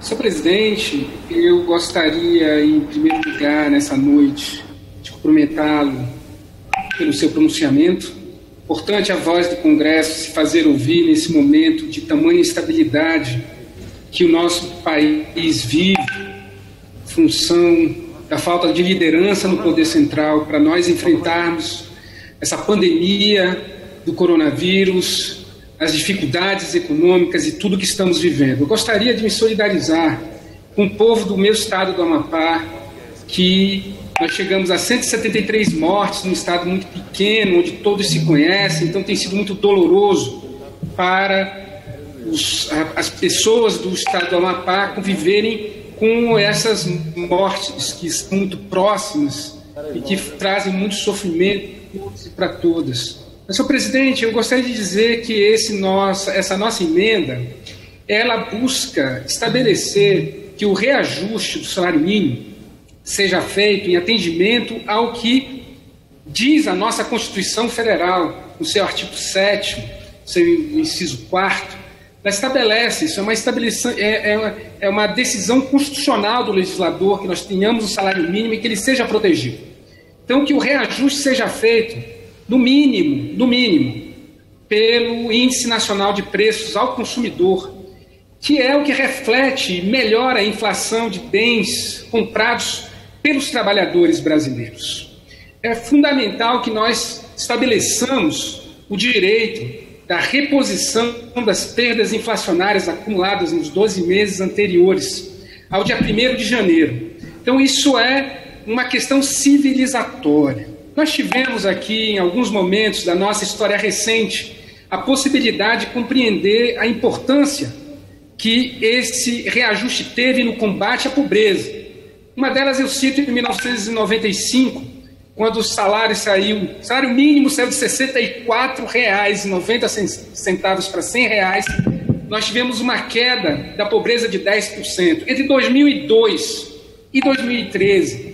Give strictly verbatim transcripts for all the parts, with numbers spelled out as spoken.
Senhor presidente, eu gostaria, em primeiro lugar, nessa noite, de cumprimentá-lo pelo seu pronunciamento. Importante a voz do Congresso se fazer ouvir nesse momento de tamanha instabilidade que o nosso país vive, em função da falta de liderança no poder central, para nós enfrentarmos essa pandemia do coronavírus, as dificuldades econômicas e tudo que estamos vivendo. Eu gostaria de me solidarizar com o povo do meu estado do Amapá, que nós chegamos a cento e setenta e três mortes num estado muito pequeno, onde todos se conhecem, então tem sido muito doloroso para os, as pessoas do estado do Amapá conviverem com essas mortes que são muito próximas e que trazem muito sofrimento para todas. Mas, senhor presidente, eu gostaria de dizer que esse nossa, essa nossa emenda, ela busca estabelecer que o reajuste do salário mínimo seja feito em atendimento ao que diz a nossa Constituição Federal, no seu artigo sétimo, seu inciso quarto, ela estabelece, isso é uma, é, é, uma, é uma decisão constitucional do legislador, que nós tenhamos o salário mínimo e que ele seja protegido. Então, que o reajuste seja feito no mínimo, no mínimo, pelo Índice Nacional de Preços ao Consumidor, que é o que reflete e melhora a inflação de bens comprados pelos trabalhadores brasileiros. É fundamental que nós estabeleçamos o direito da reposição das perdas inflacionárias acumuladas nos doze meses anteriores ao dia primeiro de janeiro. Então, isso é uma questão civilizatória. Nós tivemos aqui, em alguns momentos da nossa história recente, a possibilidade de compreender a importância que esse reajuste teve no combate à pobreza. Uma delas eu cito em mil novecentos e noventa e cinco, quando o salário saiu, o salário mínimo saiu de sessenta e quatro reais e noventa centavos para cem reais, nós tivemos uma queda da pobreza de dez por cento. Entre dois mil e dois e dois mil e treze,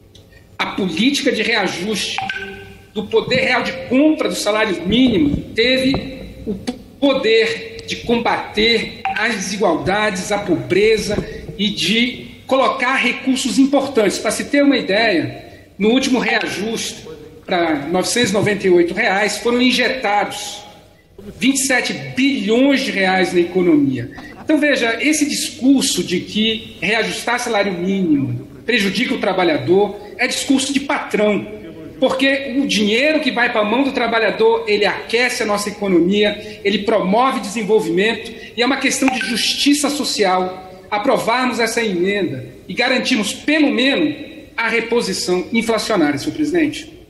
a política de reajuste do poder real de compra do salário mínimo teve o poder de combater as desigualdades, a pobreza e de colocar recursos importantes. Para se ter uma ideia, no último reajuste para novecentos e noventa e oito reais foram injetados vinte e sete bilhões de reais na economia. Então veja, esse discurso de que reajustar salário mínimo prejudica o trabalhador é discurso de patrão, porque o dinheiro que vai para a mão do trabalhador, ele aquece a nossa economia, ele promove desenvolvimento e é uma questão de justiça social aprovarmos essa emenda e garantirmos pelo menos a reposição inflacionária, senhor presidente.